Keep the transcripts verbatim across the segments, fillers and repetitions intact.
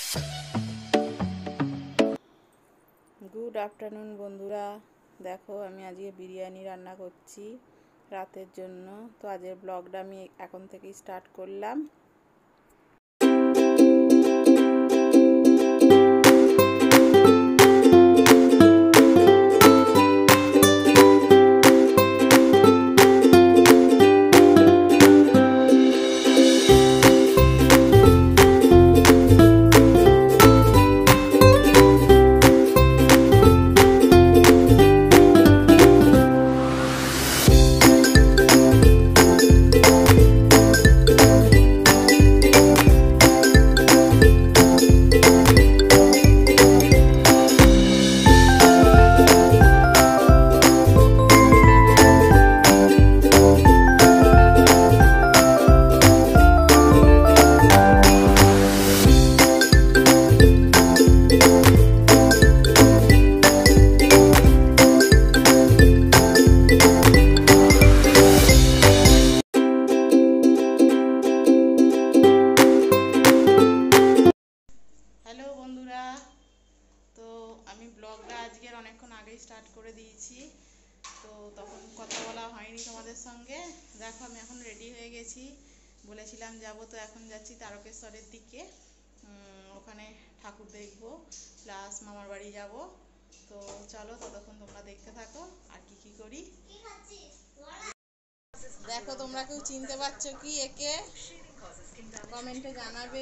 Good afternoon বন্ধুরা, দেখো আমি আজকে বিরিয়ানি রান্না করছি রাতের জন্য। তো আজকের ব্লগটা আমি এখন থেকেই স্টার্ট করলাম। আমি ব্লগটা আজকের অনেকক্ষণ আগেই স্টার্ট করে দিয়েছি, তো তখন কথা বলা হয়নি তোমাদের সঙ্গে। দেখো আমি এখন রেডি হয়ে গেছি, বলেছিলাম যাব, তো এখন যাচ্ছি তারকেশ্বরের দিকে। ওখানে ঠাকুর দেখব প্লাস মামার বাড়ি যাব। তো চলো ততক্ষণ তোমরা দেখতে থাকো আর কি কি করি। দেখো তোমরা কেউ চিনতে পারছো কি একে? কমেন্টে জানাবে।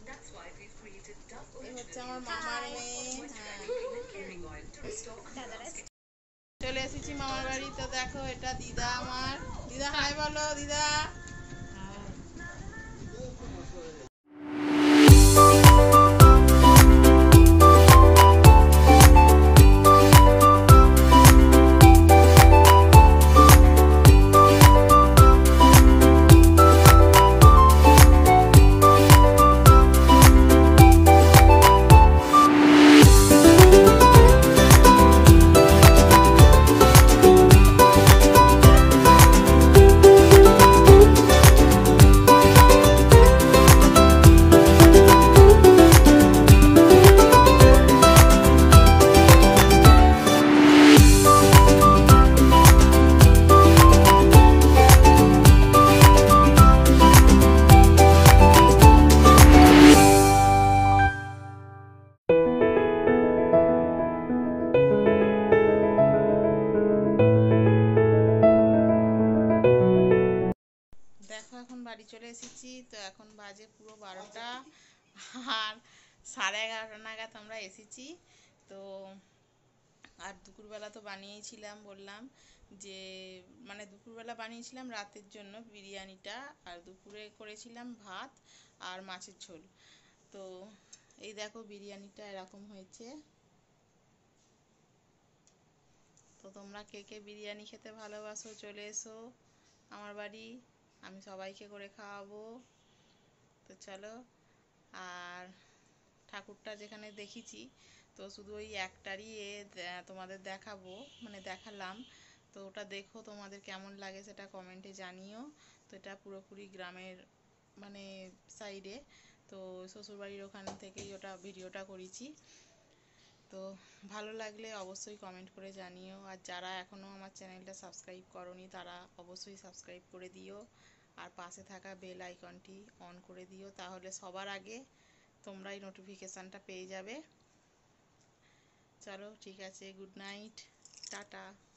এই হচ্ছে আমার মামার মেয়ে। চলে এসেছি মামার বাড়ি। তো দেখো এটা দিদা আমার। দিদা হাই বলো। দিদা এখন বাড়ি চলে এসেছি। তো এখন বাজে পুরো বারোটা, আর সাড়ে এগারোটা নাগাদ আমরা এসেছি। তো আর দুপুরবেলা তো বানিয়েছিলাম, বললাম যে মানে দুপুরবেলা বানিয়েছিলাম রাতের জন্য বিরিয়ানিটা, আর দুপুরে করেছিলাম ভাত আর মাছের ঝোল। তো এই দেখো বিরিয়ানিটা এরকম হয়েছে। তো তোমরা কে কে বিরিয়ানি খেতে ভালোবাসো চলে এসো আমার বাড়ি, আমি সবাইকে করে খাওয়াবো। তো চলো। আর ঠাকুরটা যেখানে দেখেছি, তো শুধু ওই একটারই এ তোমাদের দেখাবো, মানে দেখালাম। তো ওটা দেখো, তোমাদের কেমন লাগে সেটা কমেন্টে জানিও। তো এটা পুরোপুরি গ্রামের মানে সাইডে, তো শ্বশুরবাড়ির ওখান থেকেই ওটা ভিডিওটা করেছি। তো ভালো লাগলে অবশ্যই কমেন্ট করে জানিও। আর যারা এখনও আমার চ্যানেলটা সাবস্ক্রাইব করোনি তারা অবশ্যই সাবস্ক্রাইব করে দিও, আর পাশে থাকা বেল আইকনটি অন করে দিও, তাহলে সবার আগে তোমরা এই নোটিফিকেশানটা পেয়ে যাবে। চলো ঠিক আছে, গুড নাইট, টাটা।